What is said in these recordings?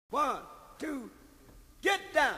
1, 2, get down.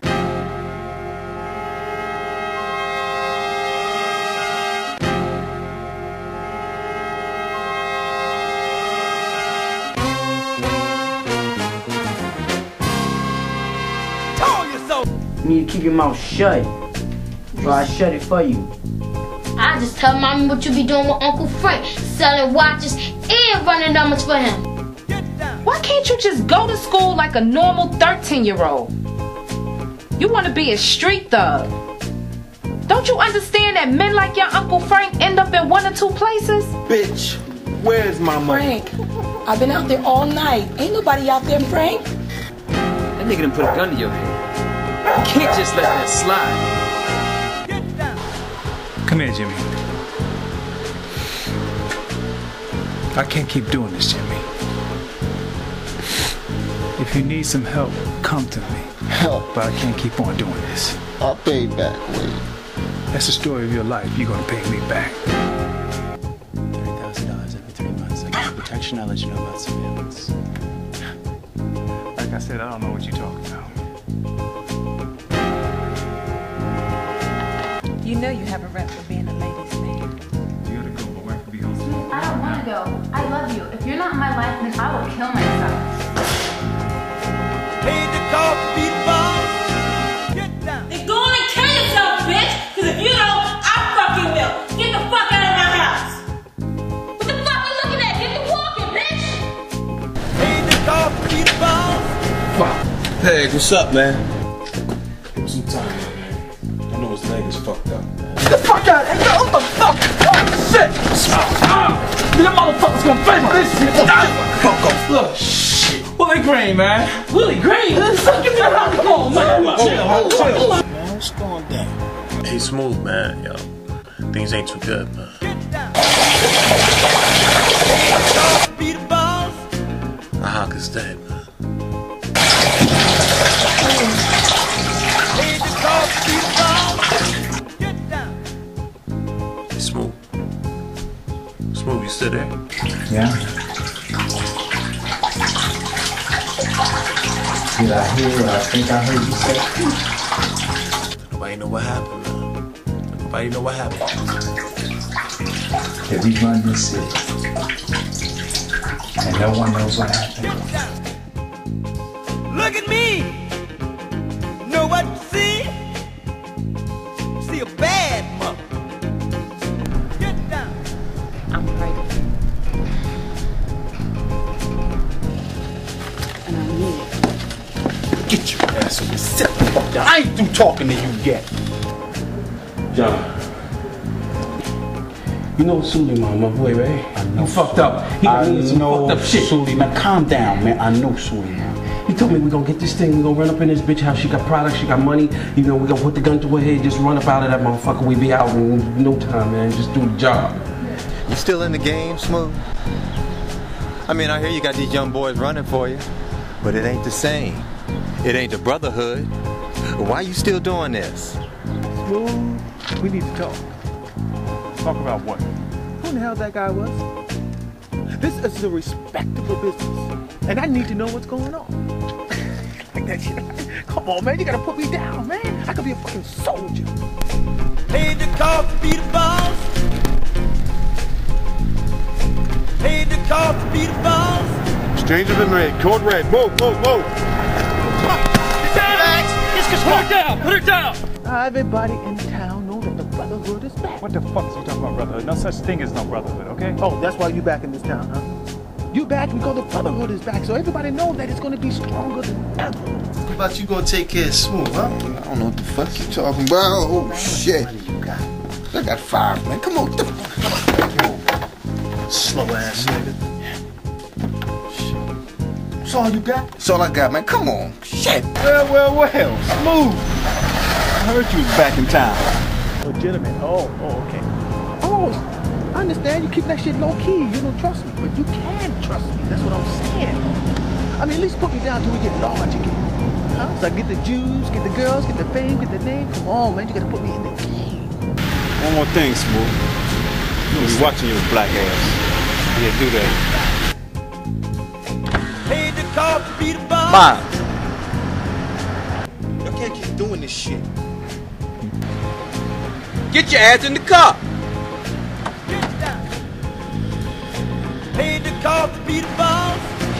Told you so. You need to keep your mouth shut, or I shut it for you. I just tell mommy what you be doing with Uncle Frank, selling watches and running numbers for him. Why can't you just go to school like a normal 13-year-old? You want to be a street thug. Don't you understand that men like your Uncle Frank end up in one or two places? Bitch, where's my money? Frank, I've been out there all night. Ain't nobody out there, Frank. That nigga done put a gun to your head. You can't just let that slide. Come here, Jimmy. I can't keep doing this, Jimmy. If you need some help, come to me. Help? But I can't keep on doing this. I'll pay back, wait. That's the story of your life. You're gonna pay me back. $30,000 every 3 months. I get protection. I'll let you know about surveillance. Like I said, I don't know what you're talking about. You know you have a rep for being a ladies' man. You gotta go. My wife will be home soon. I don't want to go. I love you. If you're not in my life, then I will kill myself. Paid the cost, beat the boss. Get down. Then go on and kill yourself, bitch! Cause if you don't, I fucking will! Get the fuck out of my house! What the fuck you looking at? Get to walking, bitch! Paid the cost, beat the boss. Fuck. Hey, what's up, man? Give him some time, man. I know his leg is fucked up. Get the fuck out! Hey, yo, what the fuck? Oh, shit! Them motherfuckers gonna pay for this shit! Fuck off. Look, shit. Willie Green, man. Willie Green? Come on, man. Chill. Man, what's going down? Hey, Smooth, man. Yo, things ain't too good, man. Beat the boss. My hawk is dead, man. Paid the cost, beat the boss. Get down. Hey, Smooth. Smooth, you still there? Yeah. Did I hear what I think I heard you say? Nobody know what happened, man. Nobody know what happened. That we run this city, and no one knows what happened. Look at me. Know what you see? See a bad mother. Get down. I'm pregnant. And I need it. Get your ass over. Sit the fuck down. I ain't through talking to you yet. John. You know Su-Preme, my boy, right? I know. You fucked up. He I done some know fucked up shit. Su-Preme, man. Calm down, man. I know Su-Preme. He told me we gonna get this thing, we gonna run up in this bitch house. She got products, she got money. You know, we gonna put the gun to her head, just run up out of that motherfucker. We be out in no time, man. Just do the job. You still in the game, Smooth? I mean, I hear you got these young boys running for you, but it ain't the same. It ain't the Brotherhood. Why you still doing this? Smooth, we need to talk. Talk about what? Who the hell that guy was? This is a respectable business, and I need to know what's going on. Like that shit. Come on, man, you gotta put me down, man. I could be a fucking soldier. Paid the cost, beat the boss. Paid the cost, beat the boss. Strangers in red, code red. Move, move, move. Put her down! Put her down! Everybody in town knows that the Brotherhood is back. What the fuck is you talking about, Brotherhood? No such thing as no Brotherhood, okay? Oh, that's why you back in this town, huh? You back because the Brotherhood is back, so everybody knows that it's gonna be stronger than ever. What about you gonna take care of Smooth, huh? I don't know what the fuck you talking about. Oh, shit. What you got? I got 5, man. Come on. Slow ass nigga. That's all you got? That's all I got, man. Come on. Shit. Well. Smooth. I heard you was back in town. Legitimate. Oh, okay. Oh, I understand. You keep that shit low key. You don't trust me, but you can trust me. That's what I'm saying. I mean, at least put me down till we get large again. Huh? So I get the Jews, get the girls, get the fame, get the name. Come on, man. You gotta put me in the game. One more thing, Smooth. You'll be watching your black ass. Yeah, do that. Paid the cost, beat the boss. Miles. Y'all can't keep doing this shit. Get your ass in the car. Get down. Paid the cost to be the boss.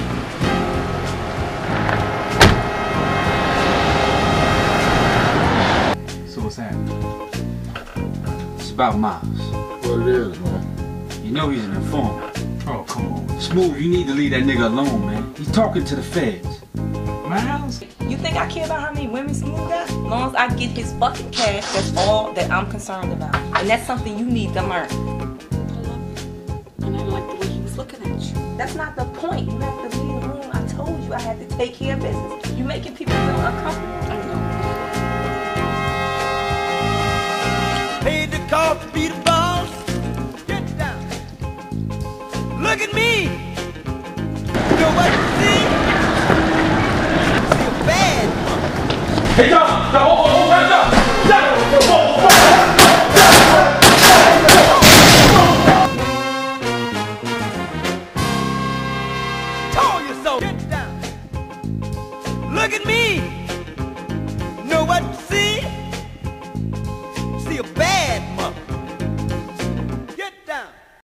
So what's happening? It's about Miles. What it is, man? You know he's an informant. Oh, come on. Smooth, you need to leave that nigga alone, man. He's talking to the feds. Miles? You think I care about how many women Smooth got? As long as I get his fucking cash, that's all that I'm concerned about. And that's something you need to learn. And I like the way he was looking at you. That's not the point. You have to leave the room. I told you I had to take care of business. You're making people feel uncomfortable. I know. Paid the cost to be the boss. Get down. Look at me. You know what you see? See a bad. Hey, y'all,